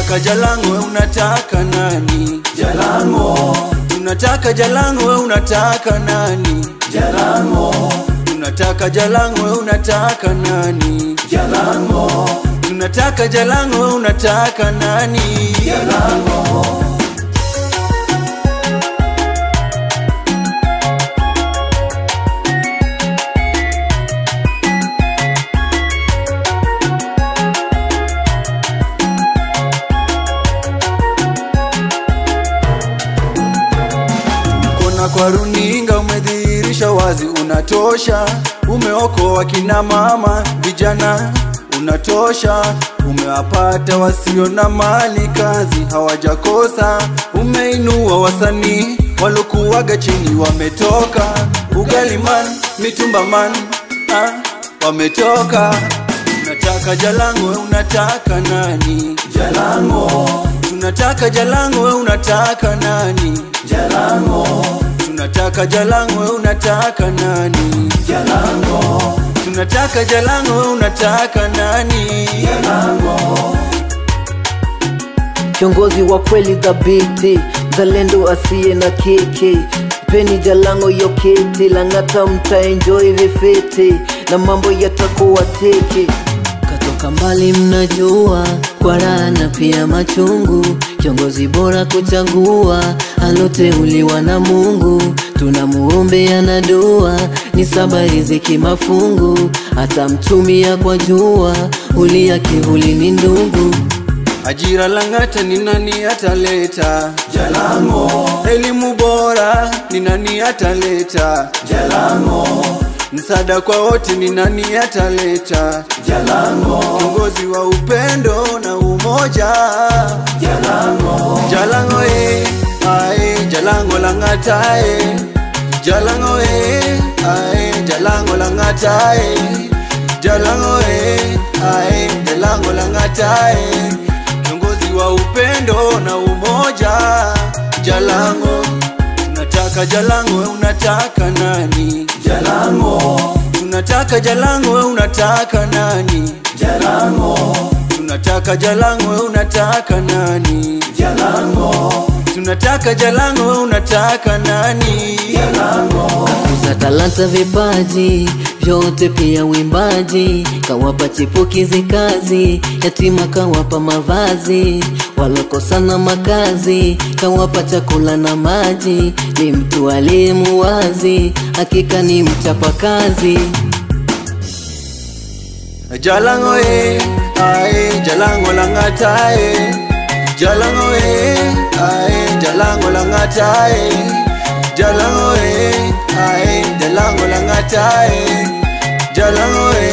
Tunataka Jalango, we unataka nani? Jalango. Tunataka Jalango, we unataka nani? Jalango. Tunataka Jalango, we unataka nani? Jalango. Tunataka Jalango, we unataka nani? Jalango. Kwa runinga umedhihirisha wazi unatosha, umeokoa kina mama vijana unatosha, umewapata wasio na mali kazi hawajakosa, umeinua wasanii walokuwaga chini wametoka, ugali man mitumba man wametoka. Tunataka Jalango, we unataka nani? Jalango. Tunataka Jalango, we unataka nani? Jalango. Tunataka Jalango, we unataka nani? Jalango. Tunataka Jalango, we unataka nani? Jalango. Kiongozi wa kweli dhabiti, mzalendo asiye na kiki, peni Jalango yoketi, Lang'ata mta enjoy vifiti, na mambo yatakuwa tiki. Katoka mbali mnajua, kwa raha na pia machungu, kiongozi bora kuchagua, aloteuliwa na Mungu, tunamuombea na dua, ni saba riziki mafungu, atamtumia kwa jua, ulia kivuli ni ndugu. Ajira Lang'ata ni nani ataleta? Jalango. Elimu bora ni nani ataleta? Jalango. Msaada kwa wote ni nani ataleta? Jalango. Kiongozi wa upendo na umoja. Jalango. Jalango Jalango Lang'ata Jalango Jalango Lang'ata Jalango Jalango Lang'ata kiongozi wa upendo na umoja. Jalango. Tunataka Jalango, we unataka nani? Jalango. Tunataka Jalango, we unataka nani? Jalango. Tunataka Jalango, we unataka nani? Jalango. Tunataka Jalango, we unataka nani? Jalango. Kakuza talanta vipaji vyote pia wimbaji, kawapa chipukizi kazi, yatima kawapa mavazi, walokosana makazi, kawapa chakula na maji, ni mtu alimu wazi, hakika ni mchapa kazi. Jalango Jalango Lang'ata Jalango Jalango Lang'ata Jalango Jalango Lang'ata Jalango